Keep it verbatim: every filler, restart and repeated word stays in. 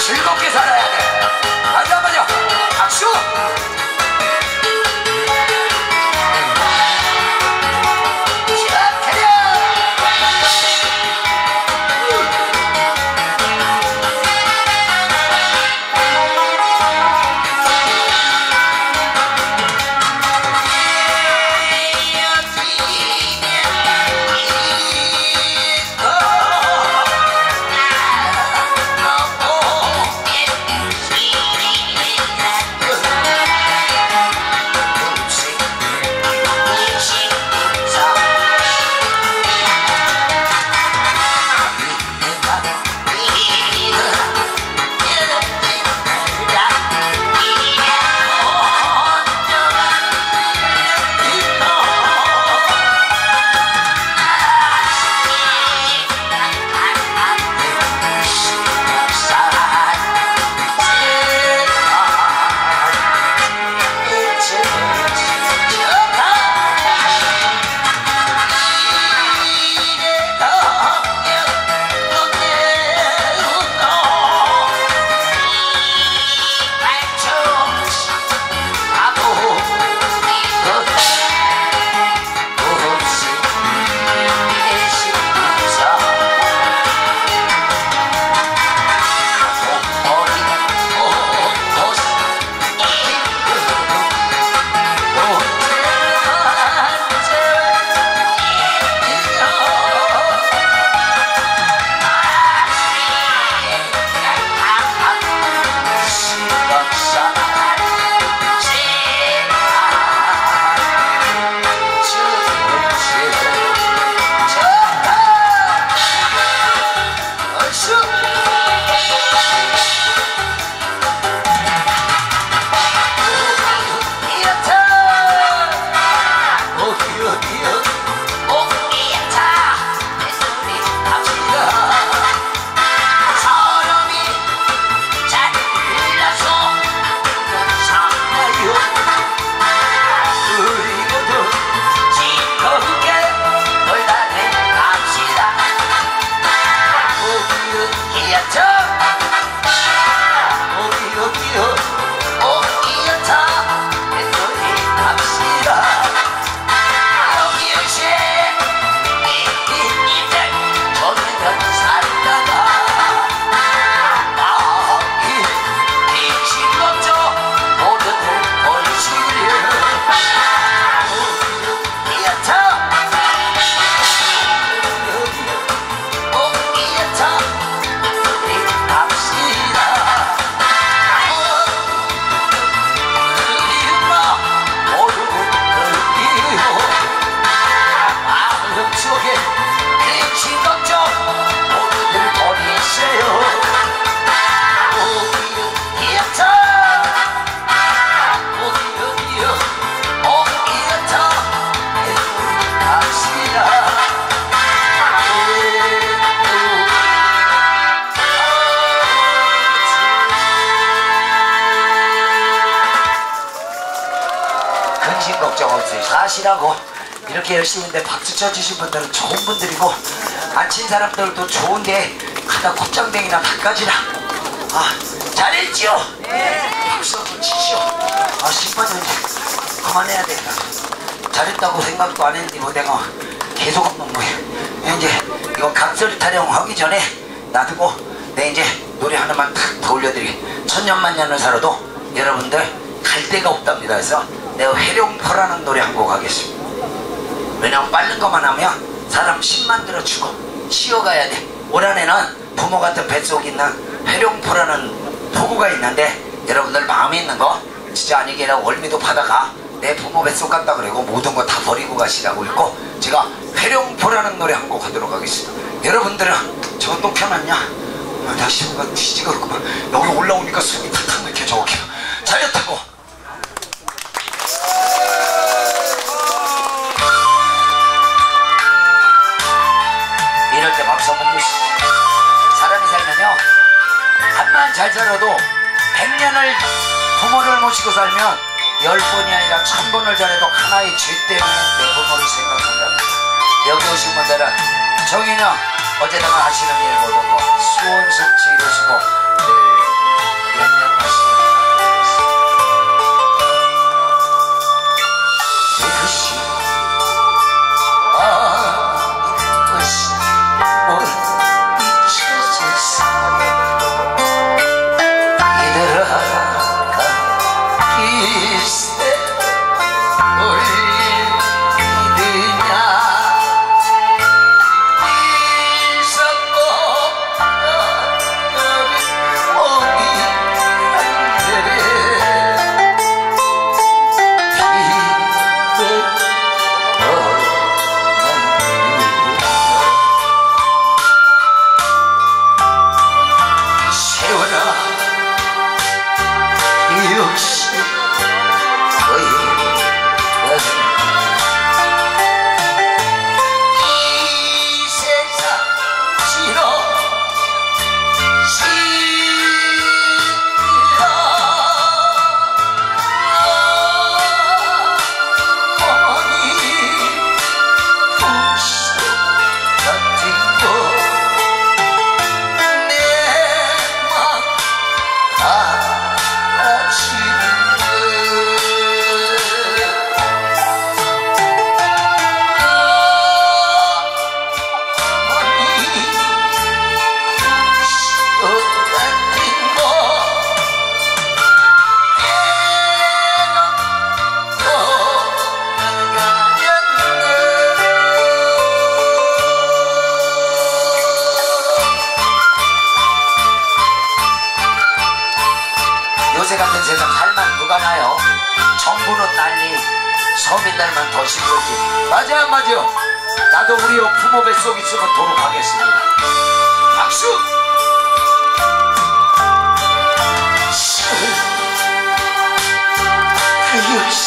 즐겁게 살아야 돼. 맞아 맞아. 박수. 걱정 없어요. 사실하고 이렇게 열심히인데 박수 쳐주신 분들은 좋은 분들이고 안 친 사람들도 좋은데 가다 콧장댕이나 바까지나 아 잘했지요? 네. 박수 한번 치시오. 아 신발은 그만해야 된다. 잘했다고 생각도 안 했는데 뭐 내가 계속 한번 뭐해. 이제 이거 각설이 타령 하기 전에 놔두고 내 이제 노래 하나만 탁 더 올려드리게. 천년만년을 살아도 여러분들 갈 데가 없답니다. 그래서 내가 회룡포라는 노래 한 곡 하겠습니다. 왜냐면 빠른 것만 하면 사람 심 만들어 주고 쉬어가야 돼. 올 한해는 부모 같은 뱃속에 있는 회룡포라는 포구가 있는데 여러분들 마음에 있는 거 진짜 아니게 아니라 월미도 바다가 내 부모 뱃속 같다 그러고 모든 거 다 버리고 가시라고 있고 제가 회룡포라는 노래 한 곡 하도록 하겠습니다. 여러분들은 저거 또 펴놨냐? 아, 다시 뭔가 뒤지겠구만. 여기 올라오니까 숨이 탁탁 막혀. 저렇게 잘렸다고. 이럴 때 박수 한번 주시죠. 사람이 살면요 한만 잘 살아도 백년을 부모를 모시고 살면 열 번이 아니라 천 번을 잘해도 하나의 죄 때문에 내 부모를 생각한다. 여기 오신 분들은 정인영 어제다가 하시는 일 모든 거 수원 성취 이루시고 늘 정부는 난리, 서민들만 더 힘들지. 맞아 안 맞아? 나도 우리 부모 뱃속 있으면 도록하겠습니다. 박수! 아유,